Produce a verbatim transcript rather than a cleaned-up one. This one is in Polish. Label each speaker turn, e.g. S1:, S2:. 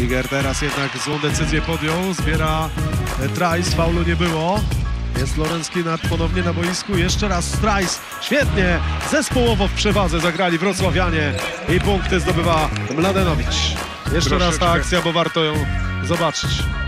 S1: Liger teraz jednak złą decyzję podjął, zbiera Trice, faulu nie było. Jest Lorenz Kinart ponownie na boisku, jeszcze raz Trice, świetnie, zespołowo w przewadze zagrali wrocławianie i punkty zdobywa Mladenowicz. Jeszcze raz ta akcja, bo warto ją zobaczyć.